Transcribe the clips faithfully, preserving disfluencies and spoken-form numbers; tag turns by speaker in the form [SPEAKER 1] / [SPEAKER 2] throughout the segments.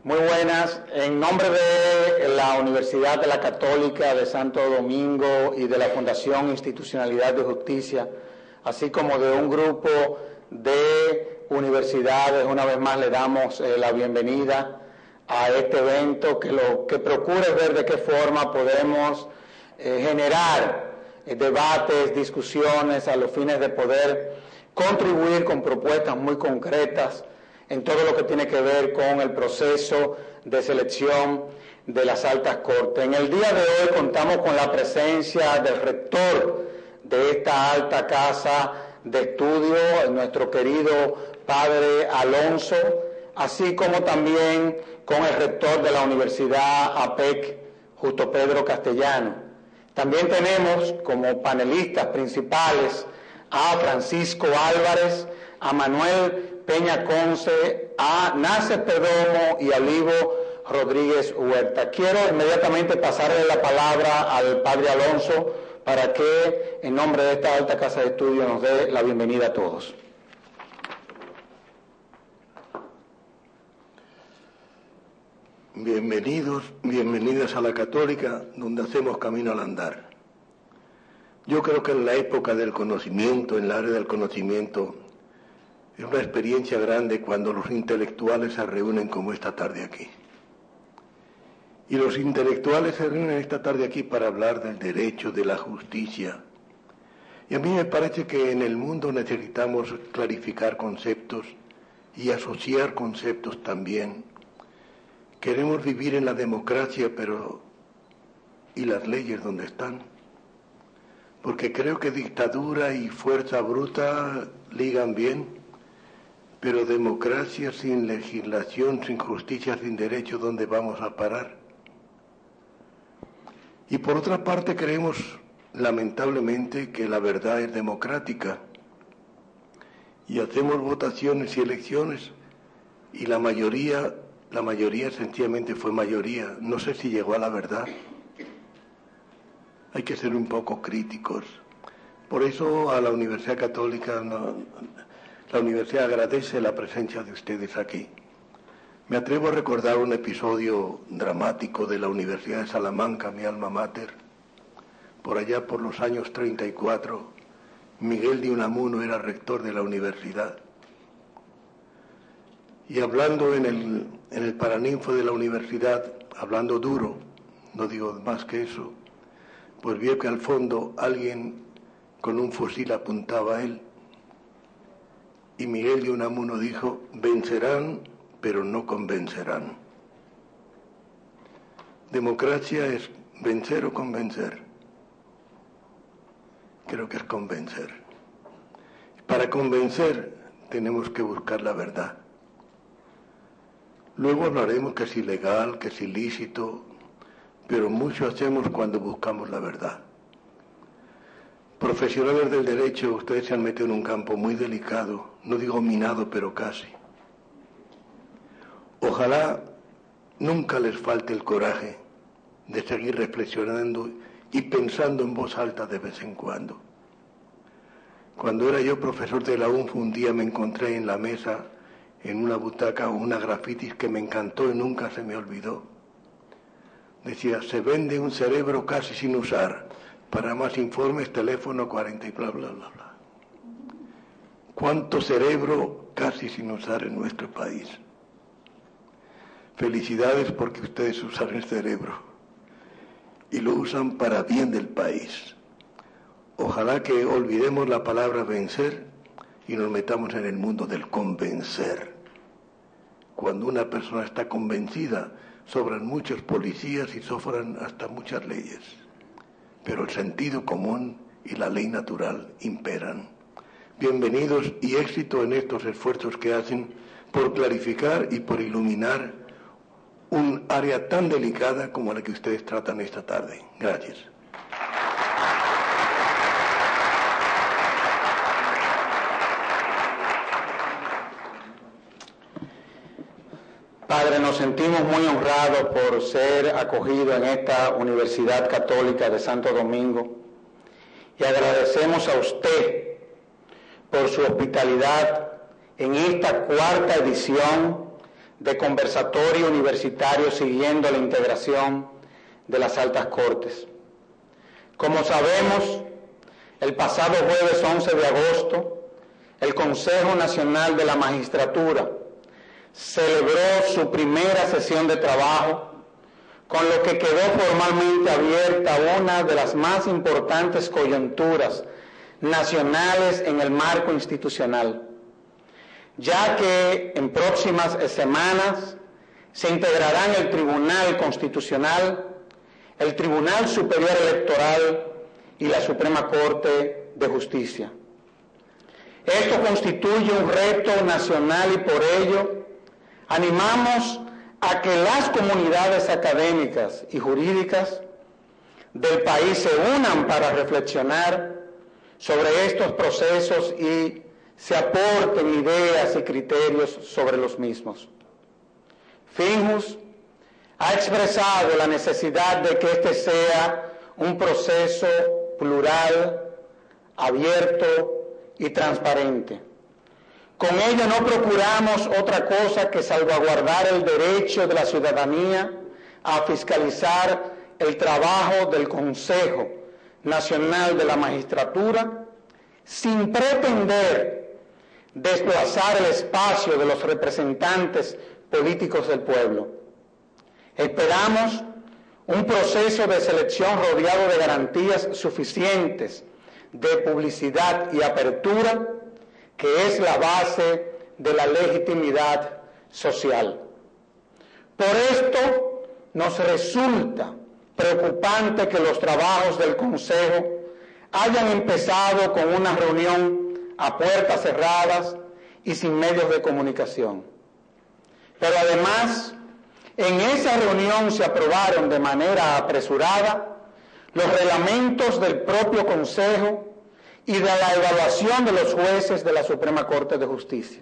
[SPEAKER 1] Muy buenas. En nombre de la Universidad de la Católica de Santo Domingo y de la Fundación Institucionalidad de Justicia, así como de un grupo de universidades, una vez más le damos eh, la bienvenida a este evento que lo que procura es ver de qué forma podemos eh, generar eh, debates, discusiones a los fines de poder contribuir con propuestas muy concretas en todo lo que tiene que ver con el proceso de selección de las altas cortes. En el día de hoy contamos con la presencia del rector de esta alta casa de estudio, nuestro querido padre Alonso, así como también con el rector de la Universidad A P E C, Justo Pedro Castellano. También tenemos como panelistas principales a Francisco Álvarez, a Manuel Peña Conce, a Nácer Perdomo y a Livo Rodríguez Huerta. Quiero inmediatamente pasarle la palabra al padre Alonso para que, en nombre de esta alta casa de estudio, nos dé la bienvenida a todos.
[SPEAKER 2] Bienvenidos, bienvenidas a la Católica, donde hacemos camino al andar. Yo creo que en la época del conocimiento, en la área del conocimiento, es una experiencia grande cuando los intelectuales se reúnen como esta tarde aquí. Y los intelectuales se reúnen esta tarde aquí para hablar del derecho, de la justicia. Y a mí me parece que en el mundo necesitamos clarificar conceptos y asociar conceptos también. Queremos vivir en la democracia, pero ¿y las leyes dónde están? Porque creo que dictadura y fuerza bruta ligan bien. Pero democracia sin legislación, sin justicia, sin derecho, ¿dónde vamos a parar? Y por otra parte creemos, lamentablemente, que la verdad es democrática. Y hacemos votaciones y elecciones, y la mayoría, la mayoría sencillamente fue mayoría. No sé si llegó a la verdad. Hay que ser un poco críticos. Por eso a la Universidad Católica... No, La universidad agradece la presencia de ustedes aquí. Me atrevo a recordar un episodio dramático de la Universidad de Salamanca, mi alma mater. Por allá por los años treinta y cuatro, Miguel de Unamuno era rector de la universidad. Y hablando en el, en el paraninfo de la universidad, hablando duro, no digo más que eso, pues vio que al fondo alguien con un fusil apuntaba a él. Y Miguel de Unamuno dijo, vencerán, pero no convencerán. Democracia es vencer o convencer. Creo que es convencer. Para convencer tenemos que buscar la verdad. Luego hablaremos que es ilegal, que es ilícito, pero mucho hacemos cuando buscamos la verdad. Profesionales del derecho, ustedes se han metido en un campo muy delicado, no digo minado, pero casi. Ojalá nunca les falte el coraje de seguir reflexionando y pensando en voz alta de vez en cuando. Cuando era yo profesor de la U N F, un día me encontré en la mesa, en una butaca, una grafitis que me encantó y nunca se me olvidó. Decía, se vende un cerebro casi sin usar. Para más informes, teléfono cuarenta y bla, bla, bla, bla. ¿Cuánto cerebro casi sin usar en nuestro país? Felicidades porque ustedes usan el cerebro y lo usan para bien del país. Ojalá que olvidemos la palabra vencer y nos metamos en el mundo del convencer. Cuando una persona está convencida, sobran muchos policías y sobran hasta muchas leyes. Pero el sentido común y la ley natural imperan. Bienvenidos y éxito en estos esfuerzos que hacen por clarificar y por iluminar un área tan delicada como la que ustedes tratan esta tarde. Gracias.
[SPEAKER 1] Padre, nos sentimos muy honrados por ser acogidos en esta Universidad Católica de Santo Domingo y agradecemos a usted por su hospitalidad en esta cuarta edición de conversatorio universitario siguiendo la integración de las altas cortes. Como sabemos, el pasado jueves once de agosto, el Consejo Nacional de la Magistratura celebró su primera sesión de trabajo, con lo que quedó formalmente abierta una de las más importantes coyunturas nacionales en el marco institucional, ya que en próximas semanas se integrarán el Tribunal Constitucional, el Tribunal Superior Electoral y la Suprema Corte de Justicia. Esto constituye un reto nacional y por ello animamos a que las comunidades académicas y jurídicas del país se unan para reflexionar sobre estos procesos y se aporten ideas y criterios sobre los mismos. Finjus ha expresado la necesidad de que este sea un proceso plural, abierto y transparente. Con ello no procuramos otra cosa que salvaguardar el derecho de la ciudadanía a fiscalizar el trabajo del Consejo Nacional de la Magistratura sin pretender desplazar el espacio de los representantes políticos del pueblo. Esperamos un proceso de selección rodeado de garantías suficientes de publicidad y apertura, que es la base de la legitimidad social. Por esto nos resulta preocupante que los trabajos del Consejo hayan empezado con una reunión a puertas cerradas y sin medios de comunicación. Pero además, en esa reunión se aprobaron de manera apresurada los reglamentos del propio Consejo y de la evaluación de los jueces de la Suprema Corte de Justicia.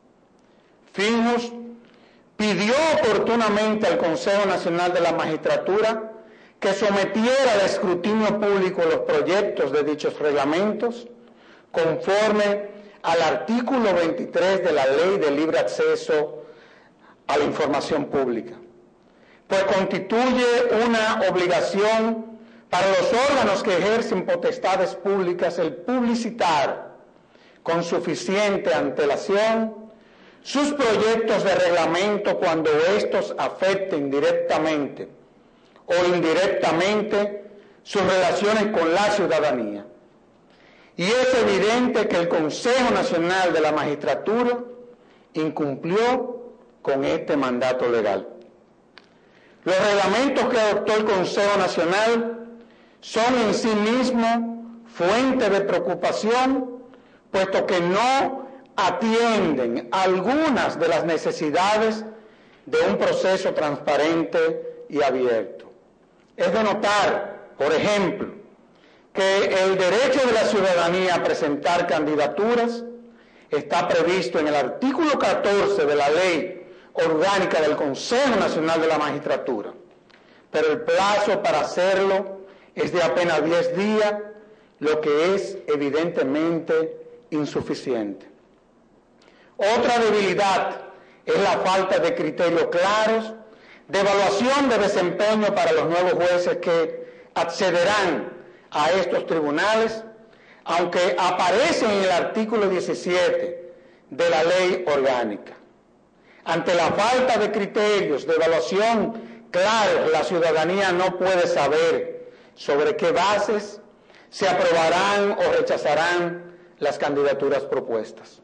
[SPEAKER 1] Finjus pidió oportunamente al Consejo Nacional de la Magistratura que sometiera al escrutinio público los proyectos de dichos reglamentos conforme al artículo veintitrés de la Ley de Libre Acceso a la Información Pública, pues constituye una obligación para los órganos que ejercen potestades públicas el publicitar con suficiente antelación sus proyectos de reglamento cuando estos afecten directamente o indirectamente sus relaciones con la ciudadanía. Y es evidente que el Consejo Nacional de la Magistratura incumplió con este mandato legal. Los reglamentos que adoptó el Consejo Nacional son en sí mismos fuente de preocupación, puesto que no atienden algunas de las necesidades de un proceso transparente y abierto. Es de notar, por ejemplo, que el derecho de la ciudadanía a presentar candidaturas está previsto en el artículo catorce de la Ley Orgánica del Consejo Nacional de la Magistratura, pero el plazo para hacerlo es de apenas diez días, lo que es evidentemente insuficiente. Otra debilidad es la falta de criterios claros de evaluación de desempeño para los nuevos jueces que accederán a estos tribunales, aunque aparece en el artículo diecisiete de la Ley Orgánica. Ante la falta de criterios de evaluación claros, la ciudadanía no puede saber sobre qué bases se aprobarán o rechazarán las candidaturas propuestas.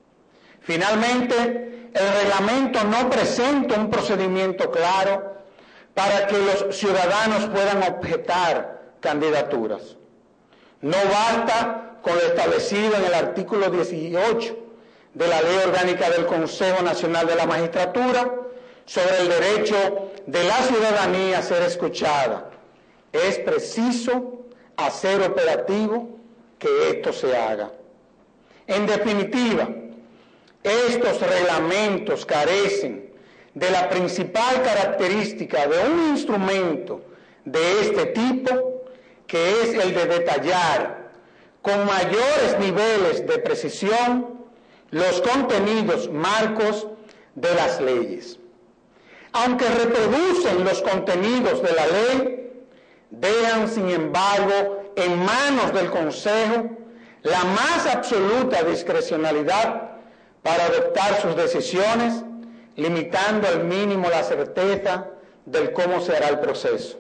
[SPEAKER 1] Finalmente, el reglamento no presenta un procedimiento claro para que los ciudadanos puedan objetar candidaturas. No basta con lo establecido en el artículo dieciocho de la Ley Orgánica del Consejo Nacional de la Magistratura sobre el derecho de la ciudadanía a ser escuchada. Es preciso hacer operativo que esto se haga. En definitiva, estos reglamentos carecen de la principal característica de un instrumento de este tipo, que es el de detallar con mayores niveles de precisión los contenidos, marcos de las leyes. Aunque reproducen los contenidos de la ley, dejan, sin embargo, en manos del Consejo la más absoluta discrecionalidad para adoptar sus decisiones, limitando al mínimo la certeza del cómo se hará el proceso.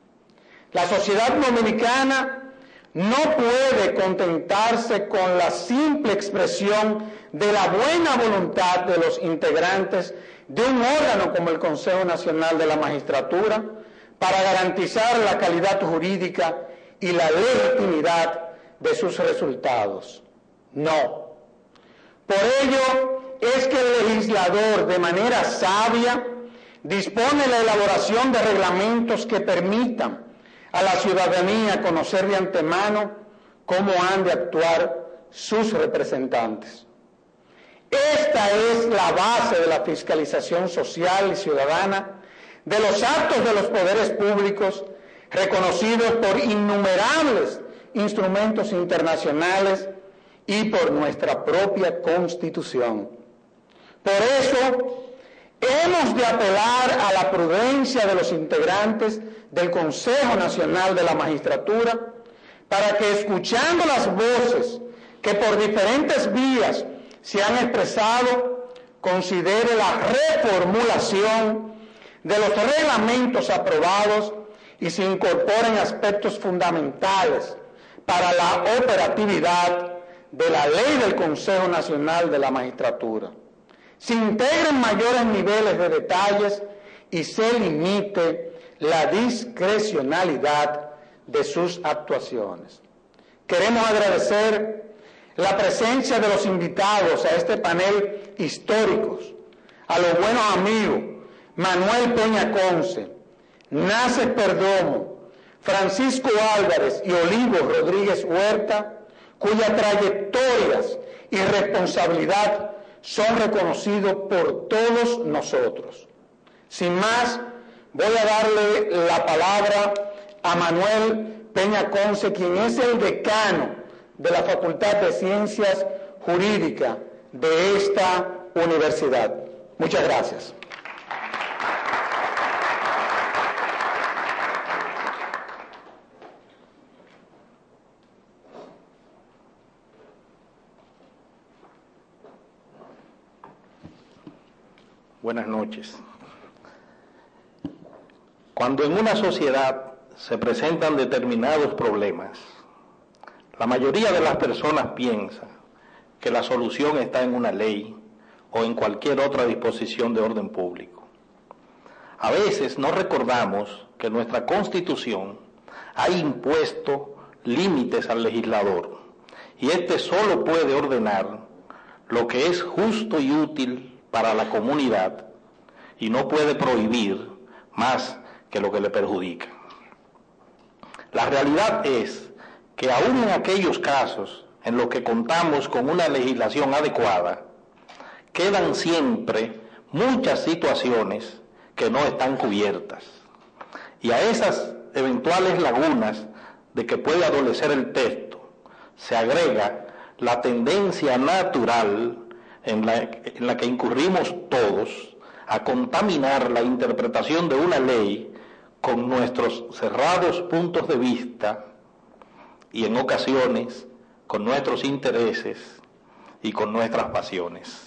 [SPEAKER 1] La sociedad dominicana no puede contentarse con la simple expresión de la buena voluntad de los integrantes de un órgano como el Consejo Nacional de la Magistratura para garantizar la calidad jurídica y la legitimidad de sus resultados. No. Por ello es que el legislador, de manera sabia, dispone la elaboración de reglamentos que permitan a la ciudadanía conocer de antemano cómo han de actuar sus representantes. Esta es la base de la fiscalización social y ciudadana de los actos de los poderes públicos reconocidos por innumerables instrumentos internacionales y por nuestra propia Constitución. Por eso, hemos de apelar a la prudencia de los integrantes del Consejo Nacional de la Magistratura para que, escuchando las voces que por diferentes vías se han expresado, considere la reformulación de los reglamentos aprobados y se incorporen aspectos fundamentales para la operatividad de la ley del Consejo Nacional de la Magistratura. Se integren mayores niveles de detalles y se limite la discrecionalidad de sus actuaciones. Queremos agradecer la presencia de los invitados a este panel históricos, a los buenos amigos Manuel Peña Conce, Nácer Perdomo, Francisco Álvarez y Olivo Rodríguez Huerta, cuyas trayectorias y responsabilidad son reconocidos por todos nosotros. Sin más, voy a darle la palabra a Manuel Peña Conce, quien es el decano de la Facultad de Ciencias Jurídicas de esta universidad. Muchas gracias.
[SPEAKER 3] Buenas noches. Cuando en una sociedad se presentan determinados problemas, la mayoría de las personas piensa que la solución está en una ley o en cualquier otra disposición de orden público. A veces no recordamos que nuestra Constitución ha impuesto límites al legislador y éste solo puede ordenar lo que es justo y útil para la comunidad y no puede prohibir más que lo que le perjudica. La realidad es que aún en aquellos casos en los que contamos con una legislación adecuada, quedan siempre muchas situaciones que no están cubiertas. Y a esas eventuales lagunas de que puede adolecer el texto, se agrega la tendencia natural en la, en la que incurrimos todos a contaminar la interpretación de una ley con nuestros cerrados puntos de vista y en ocasiones con nuestros intereses y con nuestras pasiones.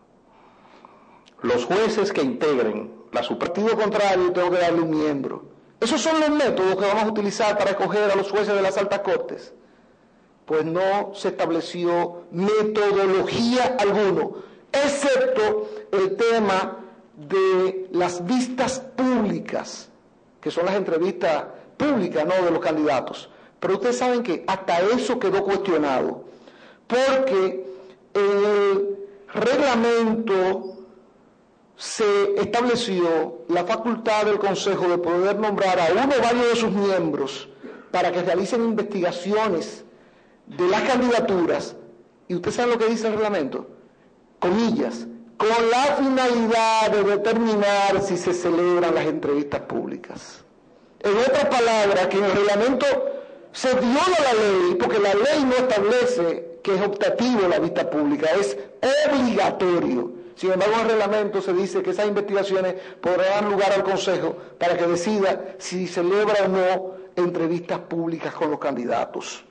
[SPEAKER 3] Los jueces que integren la Suprema...
[SPEAKER 4] Partido contrario, tengo que darle un miembro. Esos son los métodos que vamos a utilizar para escoger a los jueces de las altas cortes. Pues no se estableció metodología alguno, excepto el tema de las vistas públicas, que son las entrevistas públicas, no de los candidatos. Pero ustedes saben que hasta eso quedó cuestionado, porque el reglamento se estableció la facultad del Consejo de poder nombrar a uno o varios de sus miembros para que realicen investigaciones de las candidaturas, y usted sabe lo que dice el reglamento, comillas, con la finalidad de determinar si se celebran las entrevistas públicas. En otras palabras, que en el reglamento se viola la ley, porque la ley no establece que es optativo la vista pública, es obligatorio. Sin embargo, en el reglamento se dice que esas investigaciones podrán dar lugar al Consejo para que decida si celebra o no entrevistas públicas con los candidatos.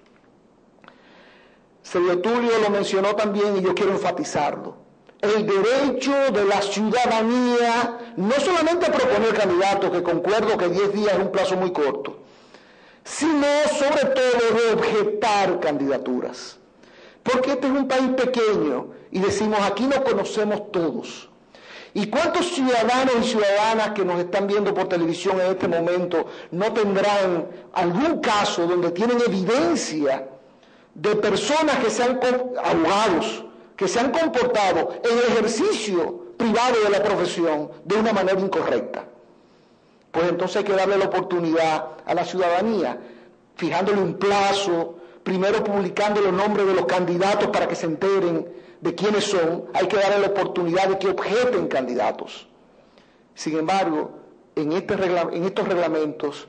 [SPEAKER 4] Sergio Tulio lo mencionó también y yo quiero enfatizarlo. El derecho de la ciudadanía, no solamente a proponer candidatos, que concuerdo que diez días es un plazo muy corto, sino sobre todo de objetar candidaturas. Porque este es un país pequeño y decimos, aquí nos conocemos todos. ¿Y cuántos ciudadanos y ciudadanas que nos están viendo por televisión en este momento no tendrán algún caso donde tienen evidencia de personas que se han, abogados, que se han comportado en el ejercicio privado de la profesión de una manera incorrecta? Pues entonces hay que darle la oportunidad a la ciudadanía, fijándole un plazo, primero publicando los nombres de los candidatos para que se enteren de quiénes son. Hay que darle la oportunidad de que objeten candidatos. Sin embargo, en, este regla, en estos reglamentos,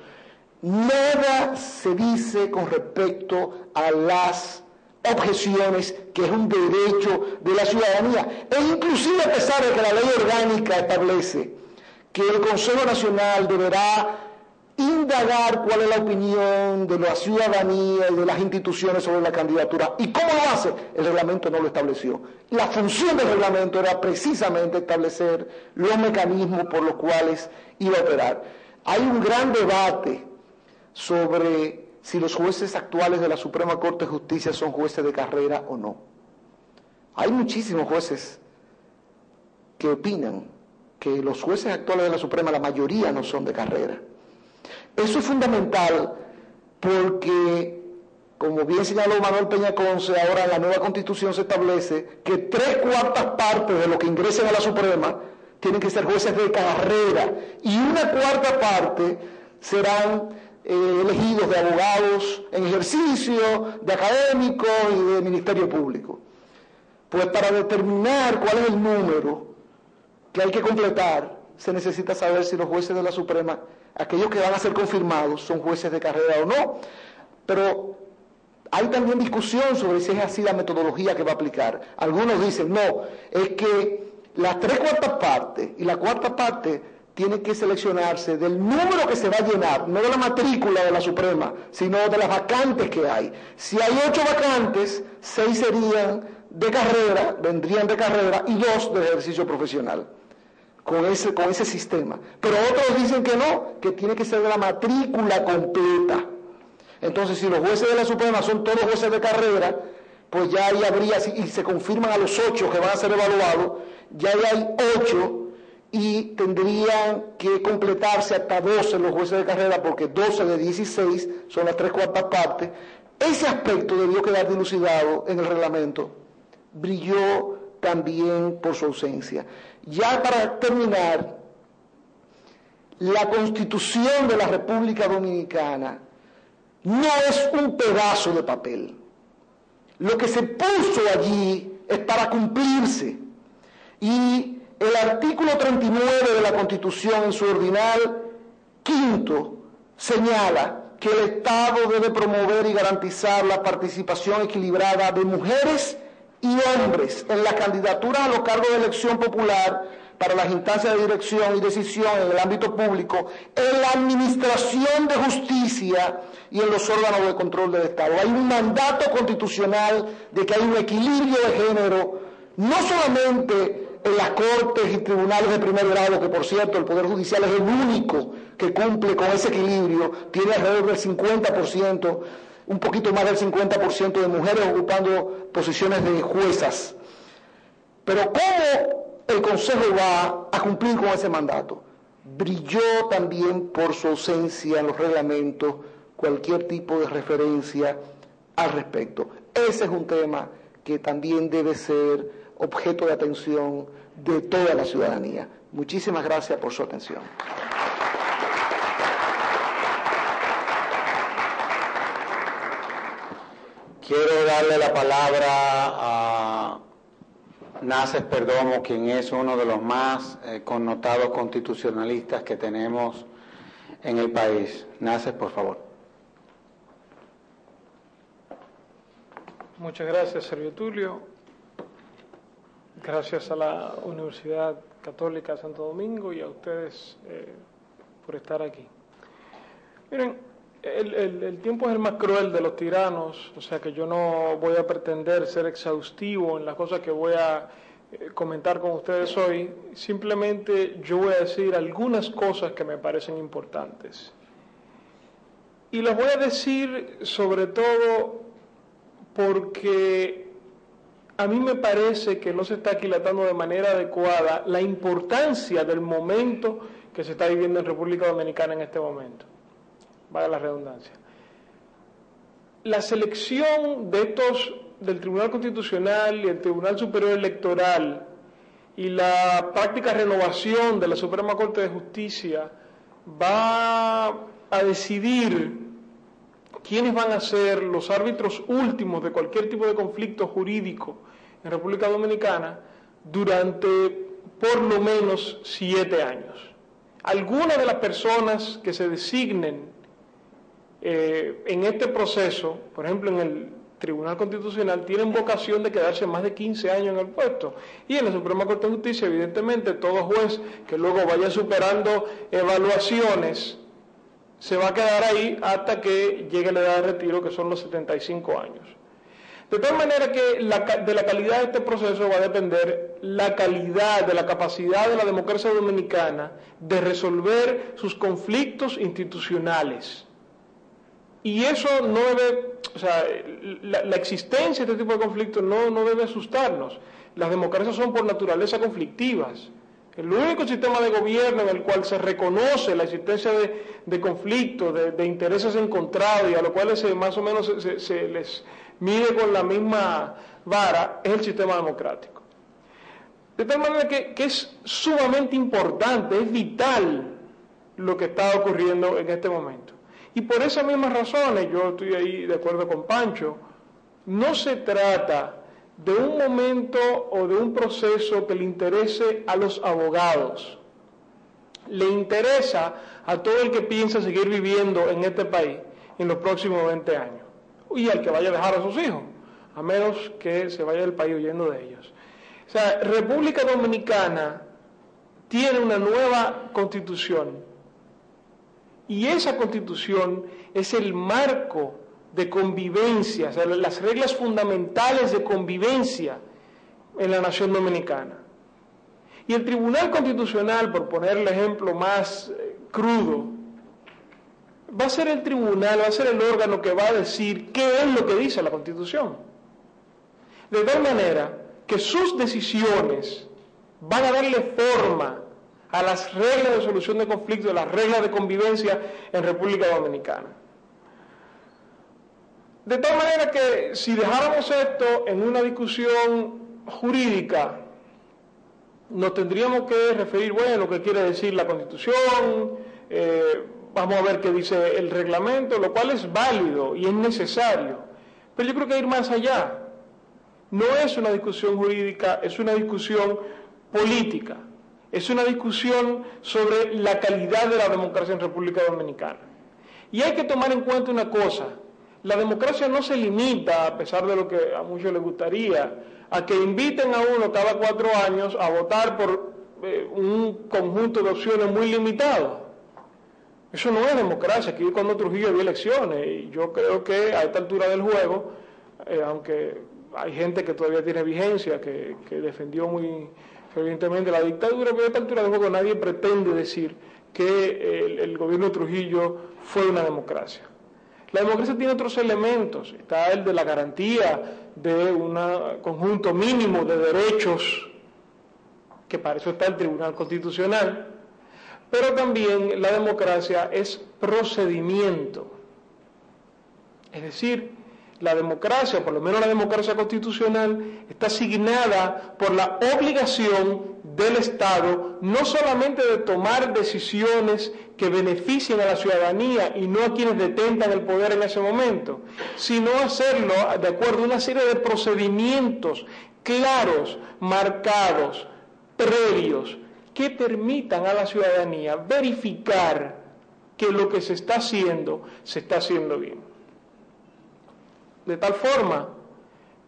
[SPEAKER 4] nada se dice con respecto a las objeciones, que es un derecho de la ciudadanía. E inclusive a pesar de que la ley orgánica establece que el Consejo Nacional deberá indagar cuál es la opinión de la ciudadanía y de las instituciones sobre la candidatura. ¿Y cómo lo hace? El reglamento no lo estableció. La función del reglamento era precisamente establecer los mecanismos por los cuales iba a operar. Hay un gran debate sobre si los jueces actuales de la Suprema Corte de Justicia son jueces de carrera o no. Hay muchísimos jueces que opinan que los jueces actuales de la Suprema, la mayoría no son de carrera. Eso es fundamental porque, como bien señaló Manuel Peñaconce, ahora en la nueva Constitución se establece que tres cuartas partes de los que ingresen a la Suprema tienen que ser jueces de carrera y una cuarta parte serán eh, elegidos de abogados en ejercicio, de académicos y de Ministerio Público. Pues para determinar cuál es el número que hay que completar, se necesita saber si los jueces de la Suprema, aquellos que van a ser confirmados, son jueces de carrera o no. Pero hay también discusión sobre si es así la metodología que va a aplicar. Algunos dicen, no, es que las tres cuartas partes y la cuarta parte tiene que seleccionarse del número que se va a llenar, no de la matrícula de la Suprema, sino de las vacantes que hay. Si hay ocho vacantes, seis serían de carrera, vendrían de carrera, y dos de ejercicio profesional. Con ese, con ese sistema. Pero otros dicen que no, que tiene que ser de la matrícula completa. Entonces, si los jueces de la Suprema son todos jueces de carrera, pues ya ahí habría, y se confirman a los ocho que van a ser evaluados, ya ahí hay ocho y tendrían que completarse hasta doce los jueces de carrera, porque doce de dieciséis son las tres cuartas partes. Ese aspecto debió quedar dilucidado en el reglamento. Brilló también por su ausencia. Ya para terminar, la Constitución de la República Dominicana no es un pedazo de papel. Lo que se puso allí es para cumplirse. Y el artículo treinta y nueve de la Constitución, en su ordinal quinto, señala que el Estado debe promover y garantizar la participación equilibrada de mujeres y hombres en las candidaturas a los cargos de elección popular para las instancias de dirección y decisión en el ámbito público, en la administración de justicia y en los órganos de control del Estado. Hay un mandato constitucional de que hay un equilibrio de género, no solamente en las cortes y tribunales de primer grado, que por cierto el Poder Judicial es el único que cumple con ese equilibrio, tiene alrededor del cincuenta por ciento, un poquito más del cincuenta por ciento de mujeres ocupando posiciones de juezas. Pero ¿cómo el Consejo va a cumplir con ese mandato? Brilló también por su ausencia en los reglamentos cualquier tipo de referencia al respecto. Ese es un tema que también debe ser objeto de atención de toda la ciudadanía. Muchísimas gracias por su atención.
[SPEAKER 1] Quiero darle la palabra a Naces Perdomo, quien es uno de los más eh, connotados constitucionalistas que tenemos en el país. Naces, por favor.
[SPEAKER 5] Muchas gracias, Sergio Tulio. Gracias a la Universidad Católica de Santo Domingo y a ustedes eh, por estar aquí. Miren, el, el, el tiempo es el más cruel de los tiranos, o sea que yo no voy a pretender ser exhaustivo en las cosas que voy a eh, comentar con ustedes hoy. Simplemente yo voy a decir algunas cosas que me parecen importantes. Y las voy a decir sobre todo porque a mí me parece que no se está aquilatando de manera adecuada la importancia del momento que se está viviendo en República Dominicana en este momento. Vaya la redundancia. La selección de estos, del Tribunal Constitucional y el Tribunal Superior Electoral y la práctica renovación de la Suprema Corte de Justicia va a decidir quiénes van a ser los árbitros últimos de cualquier tipo de conflicto jurídico en República Dominicana durante por lo menos siete años. Algunas de las personas que se designen eh, en este proceso, por ejemplo en el Tribunal Constitucional, tienen vocación de quedarse más de quince años en el puesto. Y en la Suprema Corte de Justicia, evidentemente, todo juez que luego vaya superando evaluaciones se va a quedar ahí hasta que llegue la edad de retiro, que son los setenta y cinco años. De tal manera que la, de la calidad de este proceso va a depender la calidad de la capacidad de la democracia dominicana de resolver sus conflictos institucionales. Y eso no debe, o sea, la, la existencia de este tipo de conflictos no, no debe asustarnos. Las democracias son por naturaleza conflictivas. El único sistema de gobierno en el cual se reconoce la existencia de, de conflictos, de, de intereses encontrados y a los cuales se, más o menos se, se, se les mide con la misma vara es el sistema democrático. De tal manera que, que es sumamente importante, es vital lo que está ocurriendo en este momento. Y por esas mismas razones, yo estoy ahí de acuerdo con Pancho, no se trata de un momento o de un proceso que le interese a los abogados. Le interesa a todo el que piensa seguir viviendo en este país en los próximos veinte años. Y al que vaya a dejar a sus hijos, a menos que se vaya del país huyendo de ellos. O sea, República Dominicana tiene una nueva constitución. Y esa constitución es el marco de convivencia, o sea, las reglas fundamentales de convivencia en la nación dominicana. Y el Tribunal Constitucional, por poner el ejemplo más eh, crudo, va a ser el tribunal, va a ser el órgano que va a decir qué es lo que dice la Constitución. De tal manera que sus decisiones van a darle forma a las reglas de solución de conflictos, a las reglas de convivencia en República Dominicana. De tal manera que si dejáramos esto en una discusión jurídica, nos tendríamos que referir, bueno, qué quiere decir la Constitución, eh, vamos a ver qué dice el reglamento, lo cual es válido y es necesario. Pero yo creo que ir más allá. No es una discusión jurídica, es una discusión política. Es una discusión sobre la calidad de la democracia en República Dominicana. Y hay que tomar en cuenta una cosa. La democracia no se limita, a pesar de lo que a muchos les gustaría, a que inviten a uno cada cuatro años a votar por eh, un conjunto de opciones muy limitado. Eso no es democracia. Aquí cuando Trujillo había elecciones, y yo creo que a esta altura del juego, eh, aunque hay gente que todavía tiene vigencia, que, que defendió muy fervientemente la dictadura, pero a esta altura del juego nadie pretende decir que el, el gobierno de Trujillo fue una democracia. La democracia tiene otros elementos, está el de la garantía de un conjunto mínimo de derechos, que para eso está el Tribunal Constitucional, pero también la democracia es procedimiento. Es decir, la democracia, por lo menos la democracia constitucional, está asignada por la obligación del Estado no solamente de tomar decisiones que beneficien a la ciudadanía y no a quienes detentan el poder en ese momento, sino hacerlo de acuerdo a una serie de procedimientos claros, marcados, previos, que permitan a la ciudadanía verificar que lo que se está haciendo, se está haciendo bien. De tal forma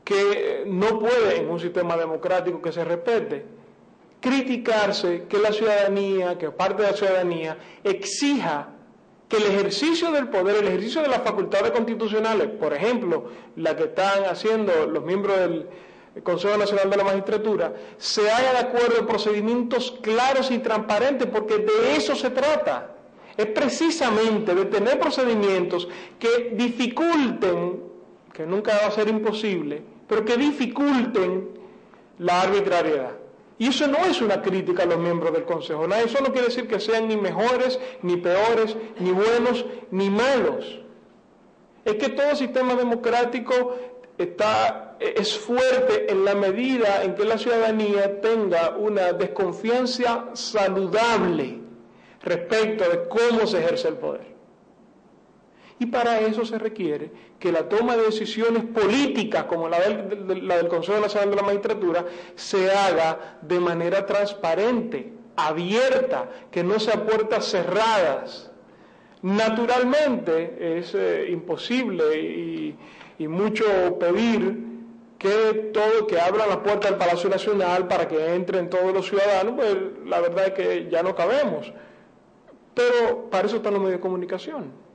[SPEAKER 5] que no puede en un sistema democrático que se respete criticarse que la ciudadanía, que parte de la ciudadanía exija que el ejercicio del poder, el ejercicio de las facultades constitucionales, por ejemplo, la que están haciendo los miembros del Consejo Nacional de la Magistratura, se haga de acuerdo a procedimientos claros y transparentes, porque de eso se trata. Es precisamente de tener procedimientos que dificulten, que nunca va a ser imposible, pero que dificulten la arbitrariedad. Y eso no es una crítica a los miembros del Consejo. Eso no quiere decir que sean ni mejores, ni peores, ni buenos, ni malos. Es que todo sistema democrático está, es fuerte en la medida en que la ciudadanía tenga una desconfianza saludable respecto de cómo se ejerce el poder. Y para eso se requiere que la toma de decisiones políticas, como la del, la del Consejo Nacional de la Magistratura, se haga de manera transparente, abierta, que no sea puertas cerradas. Naturalmente es eh, imposible y, y mucho pedir que todo, que abran la puerta del Palacio Nacional para que entren todos los ciudadanos, pues la verdad es que ya no cabemos. Pero para eso están los medios de comunicación.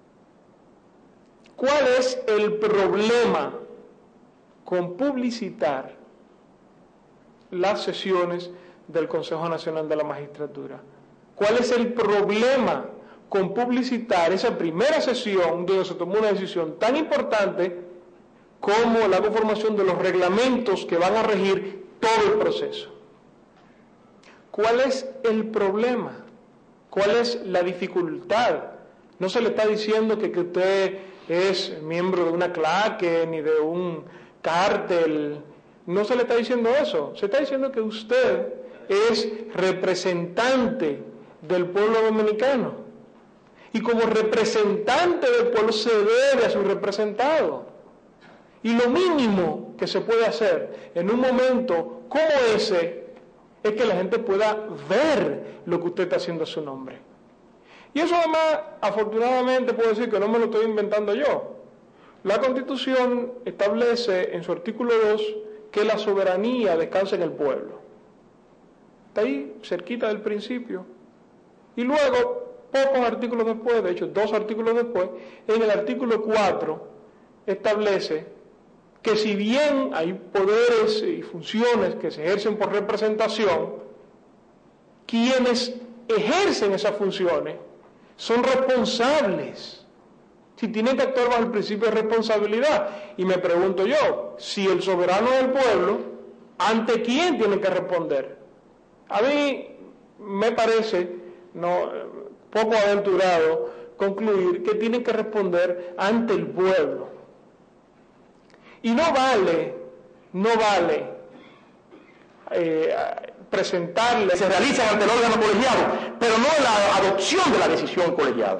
[SPEAKER 5] ¿Cuál es el problema con publicitar las sesiones del Consejo Nacional de la Magistratura? ¿Cuál es el problema con publicitar esa primera sesión donde se tomó una decisión tan importante como la conformación de los reglamentos que van a regir todo el proceso? ¿Cuál es el problema? ¿Cuál es la dificultad? No se le está diciendo que, que usted es miembro de una claque ni de un cártel, no se le está diciendo eso, se está diciendo que usted es representante del pueblo dominicano y como representante del pueblo se debe a su representado, y lo mínimo que se puede hacer en un momento como ese es que la gente pueda ver lo que usted está haciendo a su nombre. Y eso además, afortunadamente, puedo decir que no me lo estoy inventando yo. La Constitución establece en su artículo dos que la soberanía descansa en el pueblo. Está ahí, cerquita del principio. Y luego, pocos artículos después, de hecho, dos artículos después, en el artículo cuatro establece que si bien hay poderes y funciones que se ejercen por representación, quienes ejercen esas funciones son responsables, si tienen que actuar bajo el principio de responsabilidad. Y me pregunto yo, si el soberano del pueblo, ¿ante quién tiene que responder? A mí me parece no, poco aventurado concluir que tienen que responder ante el pueblo. Y no vale, no vale eh, presentarle,
[SPEAKER 3] se realizan ante el órgano colegiado, pero no la adopción de la decisión colegiada.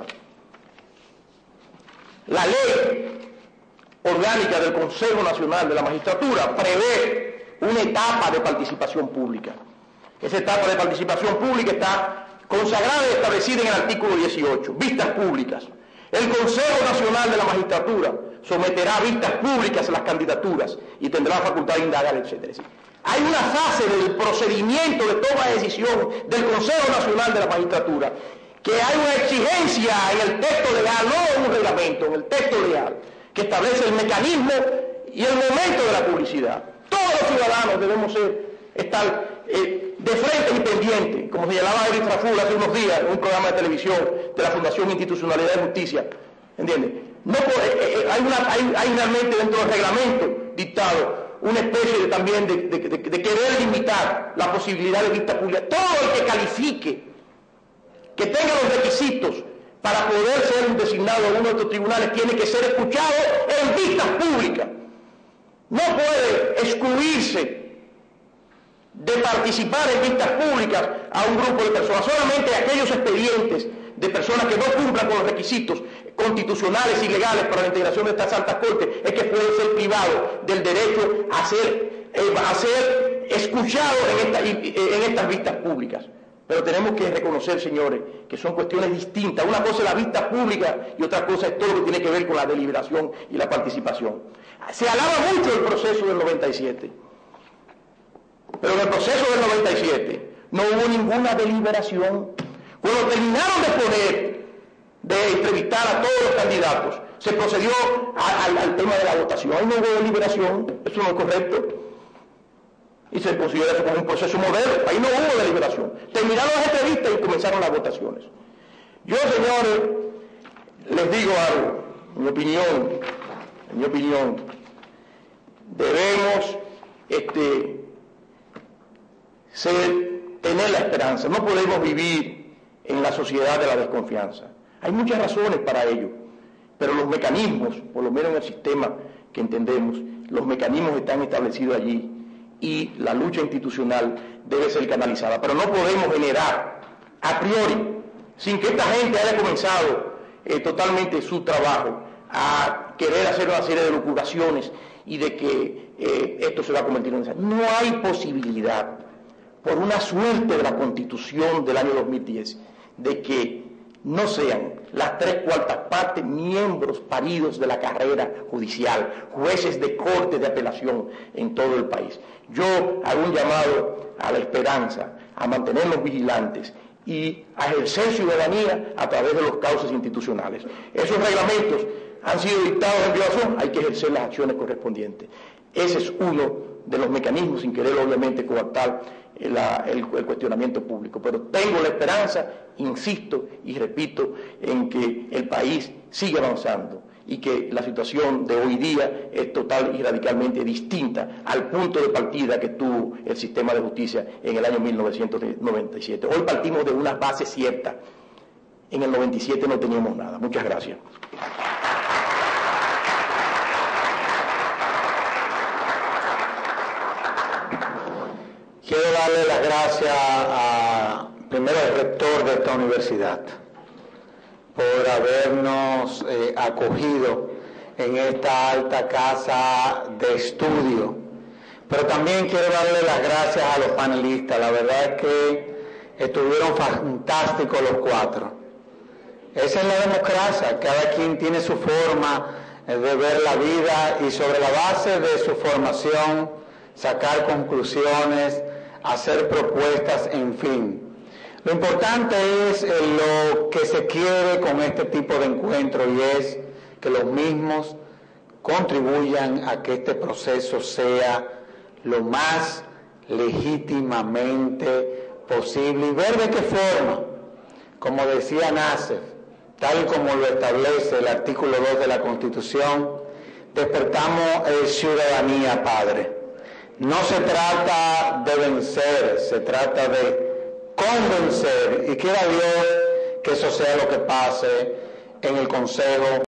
[SPEAKER 3] La ley orgánica del Consejo Nacional de la Magistratura prevé una etapa de participación pública. Esa etapa de participación pública está consagrada y establecida en el artículo dieciocho, vistas públicas. El Consejo Nacional de la Magistratura someterá a vistas públicas las candidaturas y tendrá la facultad de indagar, etcétera. Hay una fase del procedimiento de toma de decisión del Consejo Nacional de la Magistratura que hay una exigencia en el texto legal, no en un reglamento, en el texto legal, que establece el mecanismo y el momento de la publicidad. Todos los ciudadanos debemos ser, estar eh, de frente y pendientes, como señalaba Eric Traful hace unos días en un programa de televisión de la Fundación Institucionalidad y Justicia. ¿Entiendes? No, eh, eh, hay, una, hay, hay realmente dentro del reglamento dictado una especie de, también de, de, de, de querer limitar la posibilidad de vista pública. Todo el que califique, que tenga los requisitos para poder ser un designado a uno de estos tribunales, tiene que ser escuchado en vistas públicas. No puede excluirse de participar en vistas públicas a un grupo de personas. Solamente aquellos expedientes de personas que no cumplan con los requisitos constitucionales y legales para la integración de estas altas cortes es que pueden ser privados del derecho a ser, eh, a ser escuchados en, esta, en estas vistas públicas. Pero tenemos que reconocer, señores, que son cuestiones distintas. Una cosa es la vista pública y otra cosa es todo lo que tiene que ver con la deliberación y la participación. Se alaba mucho el proceso del noventa y siete, pero en el proceso del noventa y siete no hubo ninguna deliberación. Cuando terminaron de poner, de entrevistar a todos los candidatos, se procedió a, a, al tema de la votación. Ahí no hubo deliberación, eso no es correcto. Y se considera eso como un proceso modelo. Ahí no hubo deliberación. Terminaron las entrevistas y comenzaron las votaciones. Yo, señores, les digo algo, en mi opinión, en mi opinión, debemos este, ser, tener la esperanza. No podemos vivir en la sociedad de la desconfianza. Hay muchas razones para ello, pero los mecanismos, por lo menos en el sistema que entendemos, los mecanismos están establecidos allí y la lucha institucional debe ser canalizada. Pero no podemos generar a priori, sin que esta gente haya comenzado eh, totalmente su trabajo, a querer hacer una serie de locuraciones y de que eh, esto se va a convertir en... No hay posibilidad, por una suerte de la Constitución del año dos mil diez, de que no sean las tres cuartas partes miembros paridos de la carrera judicial, jueces de cortes de apelación en todo el país. Yo hago un llamado a la esperanza, a mantenernos vigilantes y a ejercer ciudadanía a través de los cauces institucionales. Esos reglamentos han sido dictados en violación, hay que ejercer las acciones correspondientes. Ese es uno de los mecanismos, sin querer obviamente coartar el, el, el cuestionamiento público. Pero tengo la esperanza, insisto y repito, en que el país sigue avanzando y que la situación de hoy día es total y radicalmente distinta al punto de partida que tuvo el sistema de justicia en el año mil novecientos noventa y siete. Hoy partimos de una base cierta. En el noventa y siete no teníamos nada. Muchas gracias.
[SPEAKER 1] Quiero darle las gracias a, primero al rector de esta universidad por habernos eh, acogido en esta alta casa de estudio, pero también quiero darle las gracias a los panelistas. La verdad es que estuvieron fantásticos los cuatro. Esa es la democracia, cada quien tiene su forma de ver la vida y sobre la base de su formación sacar conclusiones, hacer propuestas, en fin. Lo importante es lo que se quiere con este tipo de encuentros y es que los mismos contribuyan a que este proceso sea lo más legítimamente posible y ver de qué forma, como decía Nassef, tal y como lo establece el artículo dos de la Constitución, despertamos eh, ciudadanía, Padre. No se trata de vencer, se trata de convencer, y quiera Dios que eso sea lo que pase en el Consejo